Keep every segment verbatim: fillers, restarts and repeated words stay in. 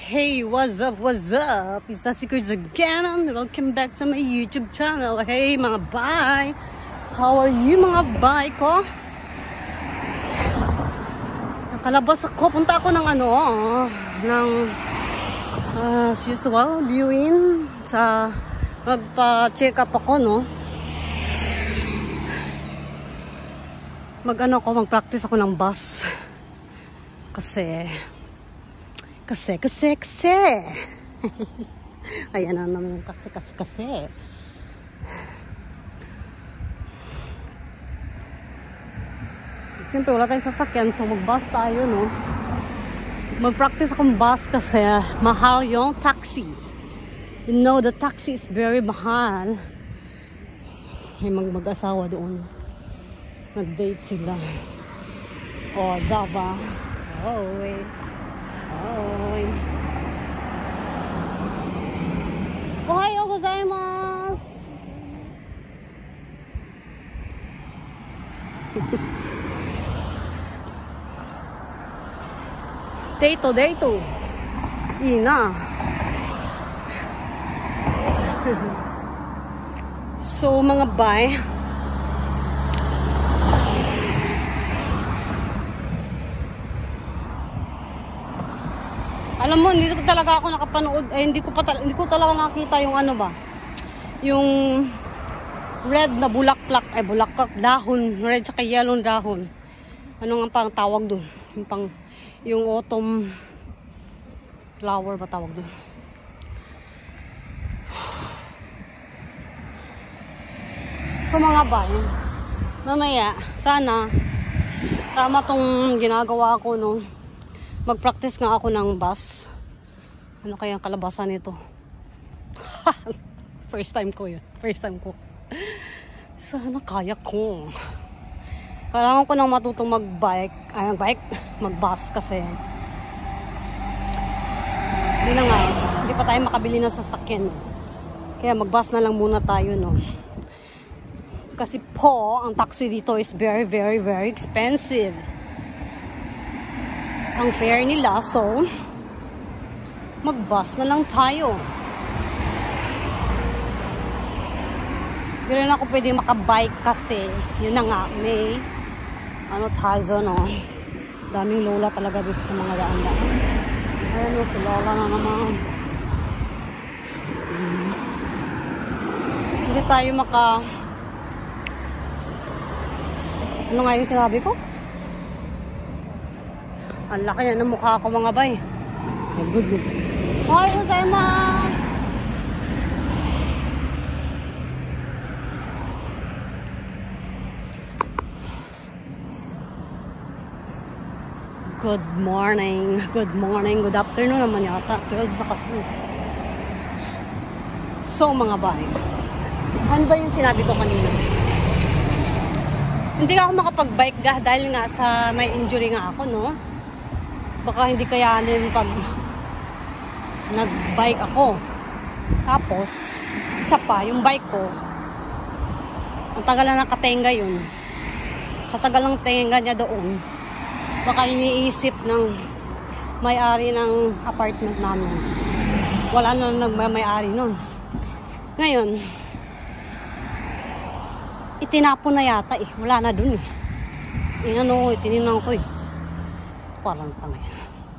Hey, what's up, what's up? It's Asikers again and welcome back to my YouTube channel. Hey mga bay! How are you mga bay ko? Nakalabas ako, punta ako ng ano, ng uh, as usual, viewing sa magpa-check up ako, no? Mag-ano ako, mag-practice ako ng bus. Kasi Kasi, kasi, kasi. Ayan na naman yung kasi, kasi, kasi. Siyempre, wala tayong sasakyan. So, mag-bus tayo, no? Mag-practice akong bus kasi mahal yung taxi. You know, the taxi is very mahal. May mag-mag-asawa doon. Nag-date sila. Oh, Zaba. Oh, wait. Oi. Ohayou gozaimasu. Deito, deito. Ii na. So, mga bay, alam mo, hindi ko talaga ako nakapanood, eh, hindi ko pa hindi ko talaga nakita yung ano ba, yung red na bulaklak, ay bulaklak, dahon, red tsaka yellow dahon. Ano nga pang tawag doon? Yung pang, yung autumn flower ba tawag doon? So mga bay, mamaya, sana, tama tong ginagawa ko, no? Mag-practice nga ako ng bus. Ano kaya ang kalabasan nito? First time ko yun. First time ko. Sana kaya ko. Kailangan ko nang matutong mag-bike. Ay, mag-bike? Mag-bus kasi. Hindi na nga. Hindi pa tayo makabili ng sasakyan. Kaya mag-bus na lang muna tayo, no? Kasi po, ang taxi dito is very, very, very expensive. Ang fare nila, so mag-bus na lang tayo. Hindi rin ako pwede makabike kasi yun na nga, may ano tayo, no? Daming lola talaga dito sa mga daan-daan. Ayan o, si lola na naman. Hmm. Hindi tayo maka ano nga yung sinabi ko? Ang laki na ng mukha ko mga bay. My goodness. Ohayou gozaimasu. Good morning. Good morning. Good afternoon naman yata. twelve na kasi. So mga bay, ano ba yung sinabi ko kanina? Hindi ako makapag-bike ga dahil nga sa may injury nga ako, no? Baka hindi kayanin pag nag-bike ako. Tapos, isa pa, yung bike ko, ang tagal na nakatenga yun. Sa tagal ng tenga niya doon, baka iniisip ng may-ari ng apartment namin. Wala na nagmamay-ari nun. Ngayon, itinapon na yata eh. Wala na dun eh. Inano, itininaw ko eh. Parang tanga yan.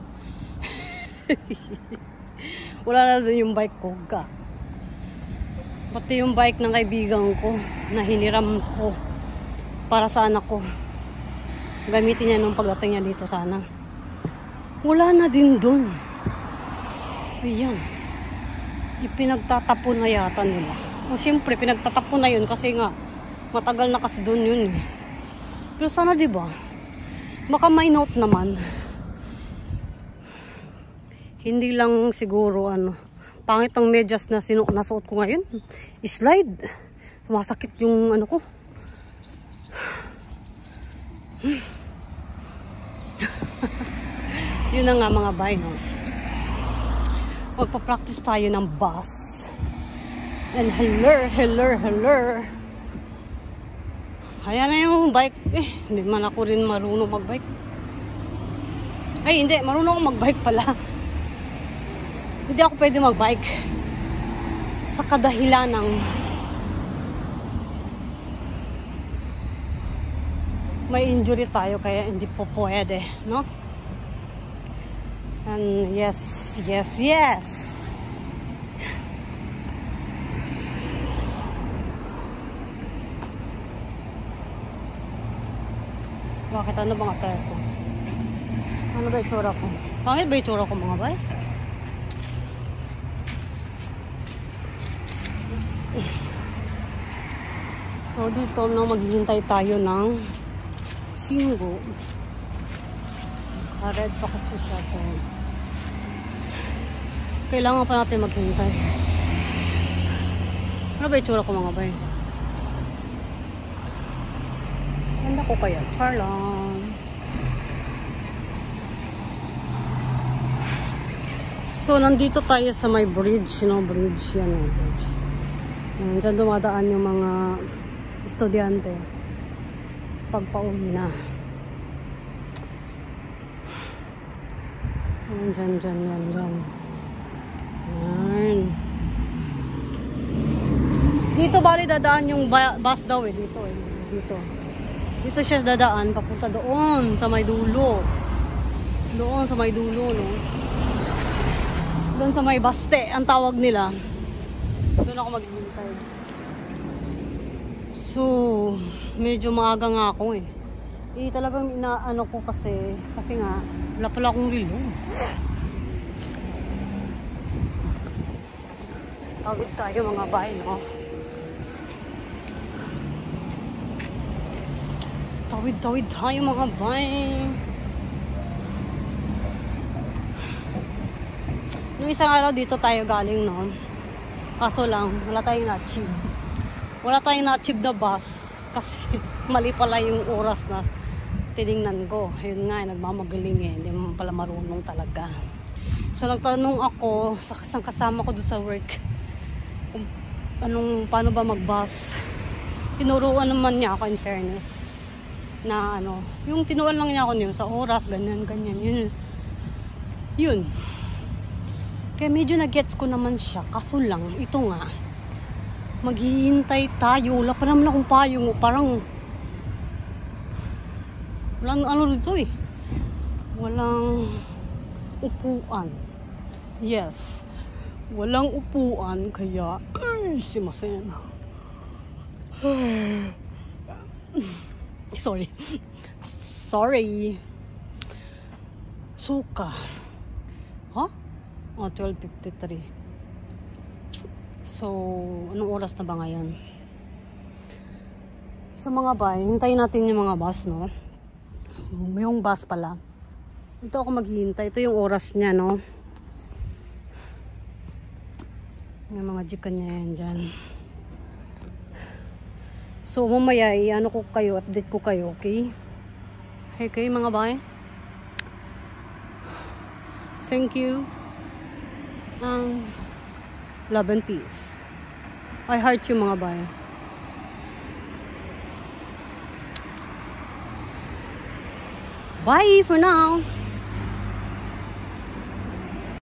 Wala na dun yung bike ko. Ga. Pati yung bike ng kaibigan ko na hiniram ko para sa anak ko. Gamitin niya nung pagdating niya dito sana. Wala na din dun. Ayan. Ipinagtatapon na yata nila. O siyempre, pinagtatapon na yun kasi nga matagal na kasi dun yun eh. Pero sana diba, baka may note naman. Hindi lang siguro ano, pangit ang medyas na sinu nasuot ko ngayon. Slide. Sumasakit yung ano ko. Yun na nga mga bay, no? Magpa-practice tayo ng bus. And hello, hello, hello. Ayan na yung bike. Eh, hindi man ako rin marunong mag-bike. Ay, hindi. Marunong akong mag-bike pala. Hindi ako pwede magbike sa kadahilan ng may injury tayo, kaya hindi po pwede, no? And yes, yes, yes. Bakit ano bang attire ko? Ano ba itsura ko? Pangit ba itsura ko, mga bay? So dito na maghihintay tayo ng Shingo. Naka-red pa kasi siya. So, kailangan pa natin maghintay. Ano ba itsura ko, mga bay? Ganda ko kaya? Char lang. So, nandito tayo sa may bridge, no? Bridge, yan o. Bridge. Yan, dyan dumadaan yung mga estudyante. Pagpauwi na. Yan, dyan, dyan, yan, dyan. Yan. Dito bali dadaan yung bus daw eh. Dito eh. Dito. Dito siya dadaan. Papunta doon sa may dulo. Doon sa may dulo, no? Doon sa may baste, ang tawag nila. Doon ako maghihintay. So, medyo maaga nga ako eh. Eh, talagang inaano ko kasi, kasi nga, wala pala akong relo. Tawid tayo, mga bay, no? Tawid-tawid tayo, mga bay. Nung isang araw dito tayo galing, no? Kaso lang, wala tayong na-achieve. Wala tayong na-achieve na bus. Kasi mali pala yung oras na tinignan ko. Ayun nga, nagmamagaling eh. Hindi mo pala marunong talaga. So nagtanong ako sa kasang kasama ko doon sa work. Kung anong, paano ba mag-bus. Tinuruan naman niya ako, in fairness. Na ano, yung tinuruan lang niya ako yun sa oras, ganyan, ganyan. Yun. Yun. Kaya medyo na-gets ko naman siya. Kaso lang, ito nga. Maghihintay tayo. Wala pa naman akong payong. Parang walang ano dito eh. Walang upuan. Yes. Walang upuan. Kaya, ay, simasen. Sorry. Sorry. Suka. Huh? Oh, twelve fifty-three. So, anong oras na ba ngayon? Sa mga bay, hintayin natin yung mga bus, no? Yung bus pala. Ito ako maghihintay. Ito yung oras niya, no? Yung mga jika niya yan dyan. So, mamaya, ano ko kayo, update ko kayo, okay? Okay, mga bay? Thank you. Um, love and peace. I heart you, mga bay. Bye for now.